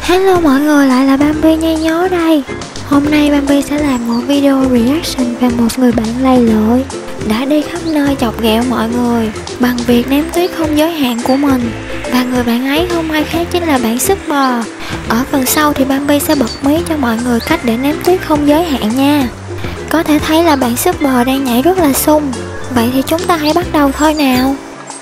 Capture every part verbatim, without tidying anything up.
Hello mọi người, lại là Bambi nhai nhó đây. Hôm nay Bambi sẽ làm một video reaction về một người bạn lầy lội đã đi khắp nơi chọc ghẹo mọi người bằng việc ném tuyết không giới hạn của mình. Và người bạn ấy không ai khác chính là bạn Super. Ở phần sau thì Bambi sẽ bật mí cho mọi người cách để ném tuyết không giới hạn nha. Có thể thấy là bạn Super đang nhảy rất là sung. Vậy thì chúng ta hãy bắt đầu thôi nào.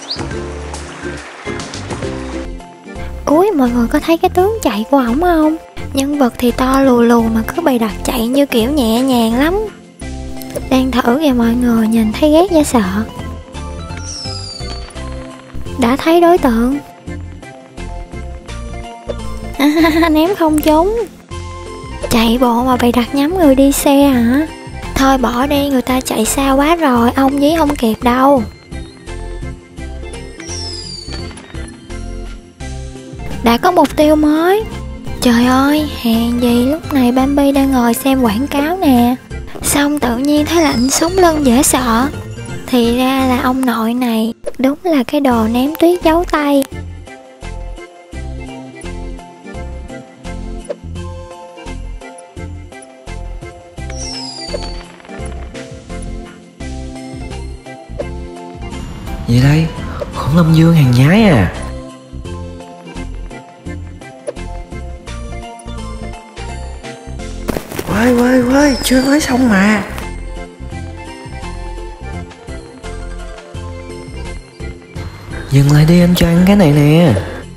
Cuối mọi người có thấy cái tướng chạy của ổng không? Nhân vật thì to lù lù mà cứ bày đặt chạy như kiểu nhẹ nhàng lắm. Đang thử kìa mọi người, nhìn thấy ghét dễ sợ. Đã thấy đối tượng. Ném không trúng. Chạy bộ mà bày đặt nhắm người đi xe hả? Thôi bỏ đi, người ta chạy xa quá rồi, ông với không kịp đâu. Đã có mục tiêu mới. Trời ơi, hèn gì lúc này Bambi đang ngồi xem quảng cáo nè. Xong tự nhiên thấy lạnh sống lưng dễ sợ. Thì ra là ông nội này. Đúng là cái đồ ném tuyết giấu tay. Gì đây? Khổng Lâm Dương hàng nhái à? Quay quay quay, chưa nói xong mà. Dừng lại đi, anh cho ăn cái này nè.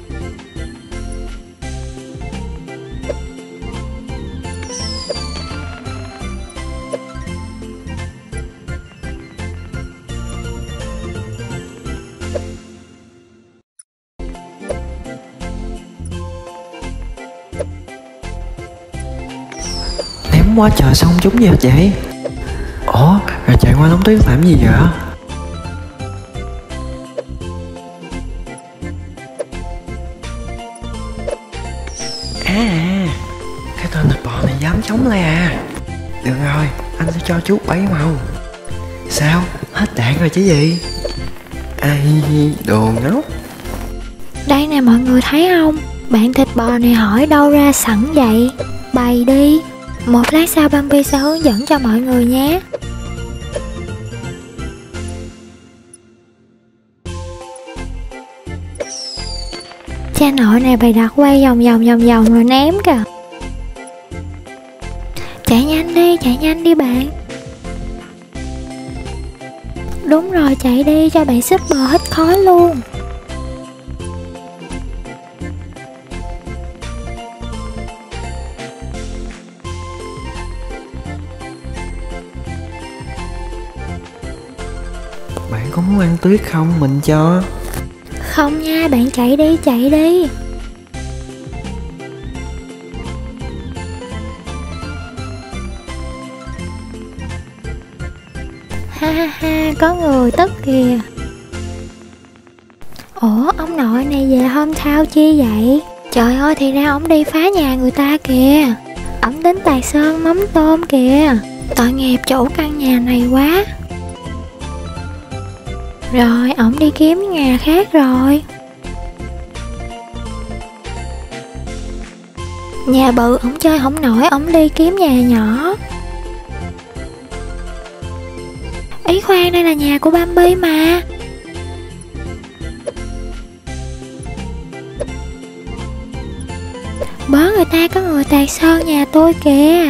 Ném quá trời xong trúng gì hết vậy? Ủa, rồi chạy qua đống tuyết làm gì vậy? À, cái tên thịt bò này dám chống lại à? Được rồi, anh sẽ cho chú bảy màu. Sao? Hết đạn rồi chứ gì? Ai, đồ ngốc. Đây nè mọi người thấy không? Bạn thịt bò này hỏi đâu ra sẵn vậy? Bày đi. Một lát sau Bambi sẽ hướng dẫn cho mọi người nhé. Cha nội này bày đặt quay vòng vòng vòng vòng rồi ném kìa. Chạy nhanh đi, chạy nhanh đi bạn. Đúng rồi, chạy đi cho bạn Super hít khói luôn. Bạn có muốn ăn tuyết không? Mình cho. Không nha, bạn chạy đi, chạy đi. Ha ha ha, có người tức kìa. Ủa, ông nội này về hôm thao chi vậy? Trời ơi, thì ra ổng đi phá nhà người ta kìa. Ổng đến Tài Sơn mắm tôm kìa. Tội nghiệp chủ căn nhà này quá. Rồi, ổng đi kiếm nhà khác rồi. Nhà bự ổng chơi không nổi, ổng đi kiếm nhà nhỏ. Ý khoan, đây là nhà của Bambi mà. Bớ người ta có người tạt sơn nhà tôi kìa.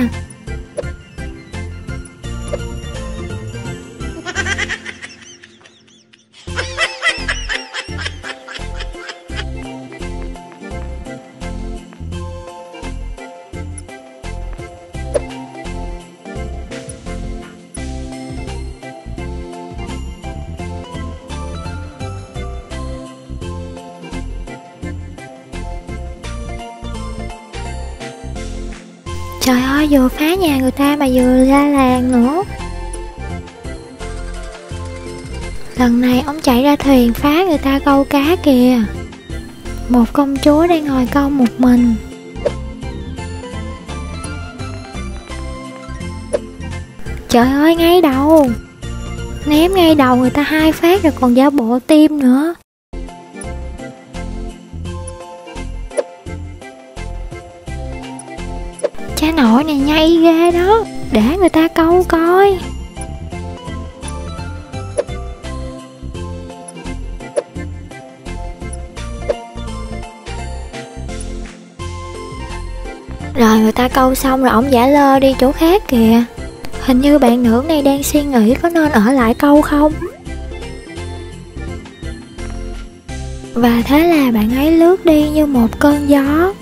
Trời ơi, vừa phá nhà người ta mà vừa ra làng nữa. Lần này ông chạy ra thuyền phá người ta câu cá kìa. Một công chúa đang ngồi câu một mình. Trời ơi, ngay đầu. Ném ngay đầu người ta hai phát rồi còn giả bộ tim nữa. Cha nội này nhây ghê đó, để người ta câu coi. Rồi người ta câu xong rồi ổng giả lơ đi chỗ khác kìa. Hình như bạn nữ này đang suy nghĩ có nên ở lại câu không. Và thế là bạn ấy lướt đi như một cơn gió.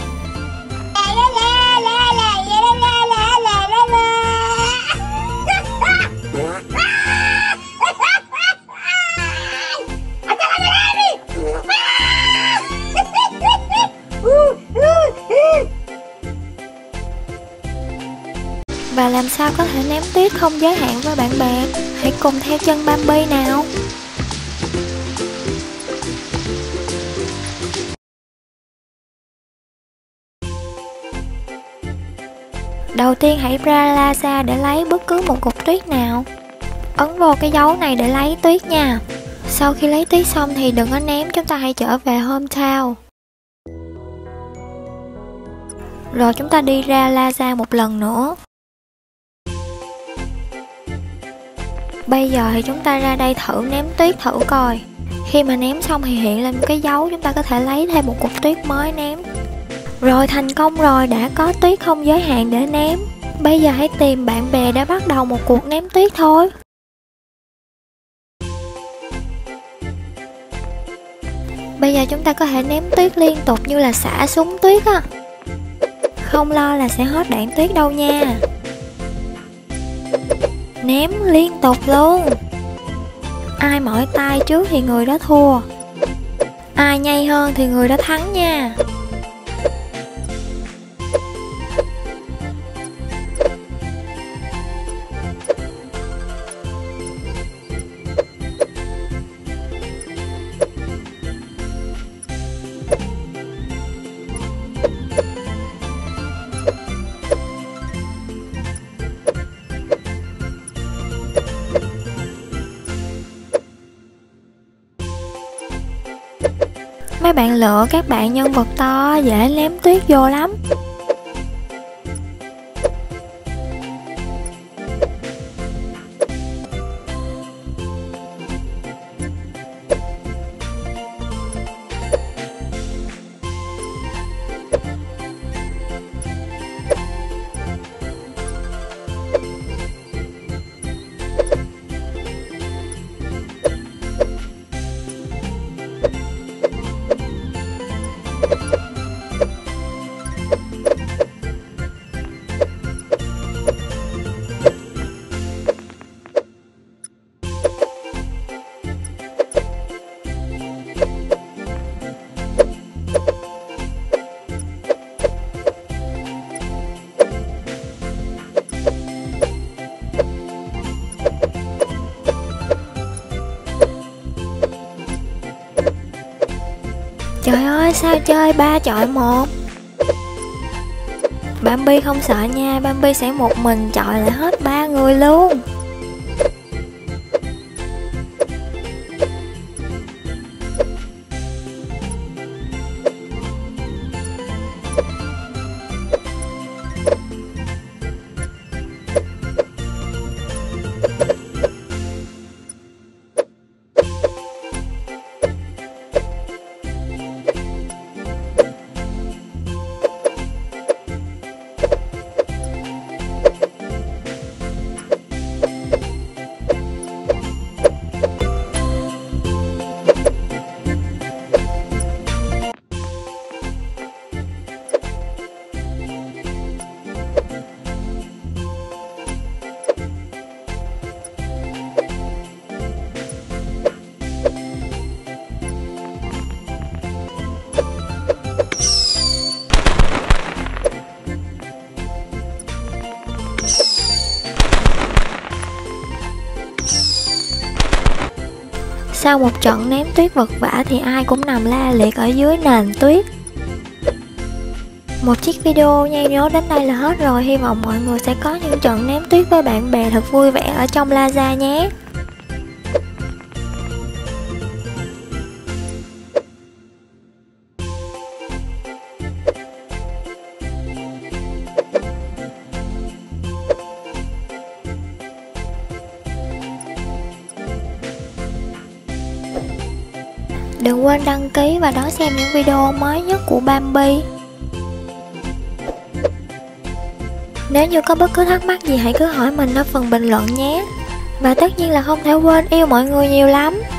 Và làm sao có thể ném tuyết không giới hạn với bạn bè? Hãy cùng theo chân Bambi nào. Đầu tiên hãy ra Plaza để lấy bất cứ một cục tuyết nào. Ấn vào cái dấu này để lấy tuyết nha. Sau khi lấy tuyết xong thì đừng có ném, chúng ta hãy trở về hometown. Rồi chúng ta đi ra Plaza một lần nữa. Bây giờ thì chúng ta ra đây thử ném tuyết thử coi. Khi mà ném xong thì hiện lên một cái dấu, chúng ta có thể lấy thêm một cục tuyết mới ném. Rồi, thành công rồi, đã có tuyết không giới hạn để ném. Bây giờ hãy tìm bạn bè để bắt đầu một cuộc ném tuyết thôi. Bây giờ chúng ta có thể ném tuyết liên tục như là xả súng tuyết á. Không lo là sẽ hết đạn tuyết đâu nha. Ném liên tục luôn. Ai mỏi tay trước thì người đó thua. Ai nhanh hơn thì người đó thắng nha. Mấy bạn lựa các bạn nhân vật to dễ ném tuyết vô lắm. Trời ơi, sao chơi ba chọi một? Bambi không sợ nha, Bambi sẽ một mình chọi lại hết ba người luôn. Sau một trận ném tuyết vật vã thì ai cũng nằm la liệt ở dưới nền tuyết. Một chiếc video nhây nhố đến đây là hết rồi. Hy vọng mọi người sẽ có những trận ném tuyết với bạn bè thật vui vẻ ở trong Plaza nhé. Đừng quên đăng ký và đón xem những video mới nhất của Bambi. Nếu như có bất cứ thắc mắc gì hãy cứ hỏi mình ở phần bình luận nhé. Và tất nhiên là không thể quên yêu mọi người nhiều lắm.